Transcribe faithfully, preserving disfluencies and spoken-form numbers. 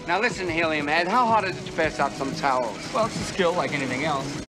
Now listen, Helium Head, how hard is it to pass out some towels? Well, it's a skill like anything else.